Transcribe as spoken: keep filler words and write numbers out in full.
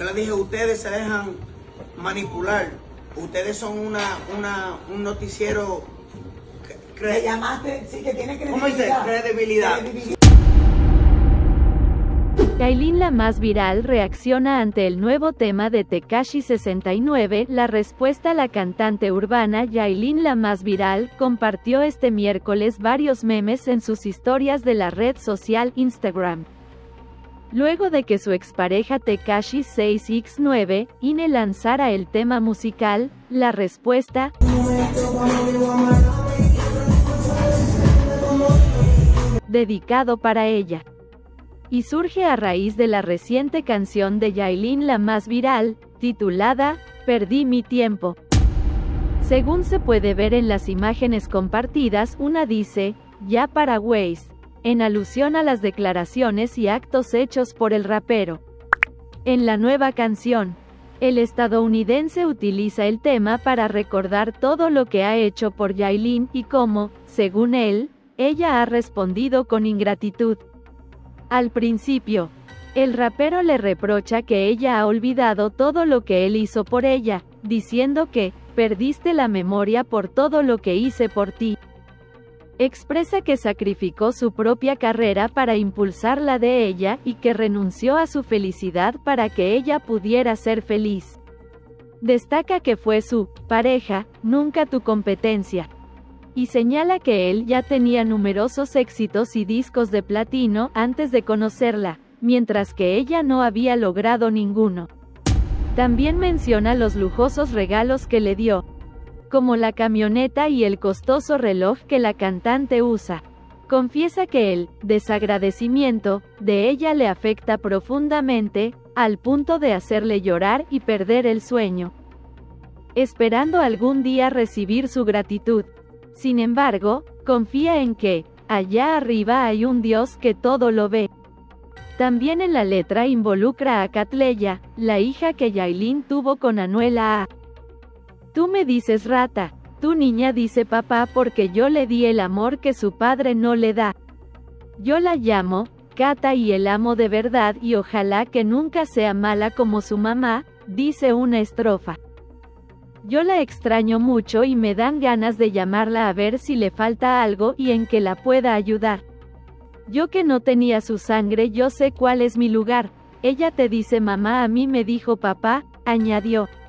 Yo le dije, ustedes se dejan manipular. Ustedes son una, una, un noticiero... Cre Le llamaste, sí, que tiene credibilidad. ¿Cómo dice? Credibilidad. credibilidad. Yailin, la más viral, reacciona ante el nuevo tema de Tekashi sesenta y nueve. La respuesta: la cantante urbana Yailin, la más viral, compartió este miércoles varios memes en sus historias de la red social Instagram. Luego de que su expareja Tekashi seis equis nueve, ine lanzara el tema musical, la respuesta, dedicado para ella. Y surge a raíz de la reciente canción de Yailin, la más viral, titulada Perdí mi tiempo. Según se puede ver en las imágenes compartidas, una dice, ya para Waze, en alusión a las declaraciones y actos hechos por el rapero. En la nueva canción, el estadounidense utiliza el tema para recordar todo lo que ha hecho por Yailin y cómo, según él, ella ha respondido con ingratitud. Al principio, el rapero le reprocha que ella ha olvidado todo lo que él hizo por ella, diciendo que, perdiste la memoria por todo lo que hice por ti. Expresa que sacrificó su propia carrera para impulsar la de ella y que renunció a su felicidad para que ella pudiera ser feliz. Destaca que fue su pareja, nunca tu competencia. Y señala que él ya tenía numerosos éxitos y discos de platino antes de conocerla, mientras que ella no había logrado ninguno. También menciona los lujosos regalos que le dio, como la camioneta y el costoso reloj que la cantante usa. Confiesa que el desagradecimiento de ella le afecta profundamente, al punto de hacerle llorar y perder el sueño, esperando algún día recibir su gratitud. Sin embargo, confía en que, allá arriba hay un Dios que todo lo ve. También en la letra involucra a Catleya, la hija que Yailin tuvo con Anuela A. Tú me dices rata, tu niña dice papá porque yo le di el amor que su padre no le da. Yo la llamo Cata y el amo de verdad y ojalá que nunca sea mala como su mamá, dice una estrofa. Yo la extraño mucho y me dan ganas de llamarla a ver si le falta algo y en que la pueda ayudar. Yo que no tenía su sangre, yo sé cuál es mi lugar. Ella te dice mamá, a mí me dijo papá, añadió.